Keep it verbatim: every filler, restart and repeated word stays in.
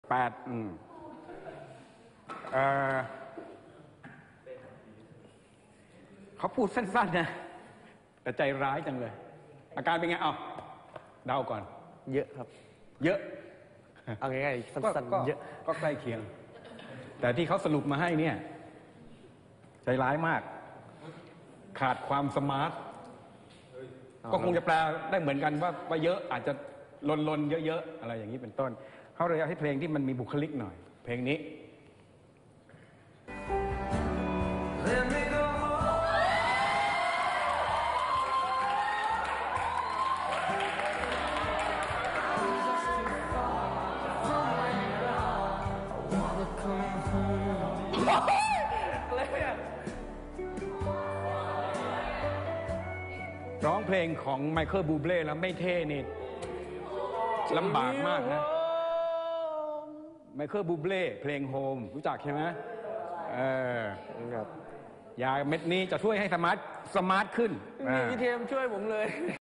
แปดอืมเออเขาพูดสั้นๆนะแต่ใจร้ายจังเลยอาการเป็นไงเอาเดาก่อนเยอะครับเยอะเอาง่ายๆสั้นๆเยอะก็ใกล้เคียงแต่ที่เขาสรุปมาให้เนี่ยใจร้ายมากขาดความสมาร์ทก็คงจะแปลได้เหมือนกันว่าว่าเยอะอาจจะลนๆเยอะๆอะไรอย่างนี้เป็นต้นเขาเลยให้เพลงที่มันมีบุคลิกหน่อยเพลงนี้ร้องเพลงของไมเคิลบูเบล้แล้วไม่เท่นี่ลำบากมากนะไมเคิลบูเบล้เพลงโฮมรู้จักใช่ไหมเออยาเม็ดนี้จะช่วยให้สมาร์ทสมาร์ทขึ้นพี่เทมช่วยผมเลย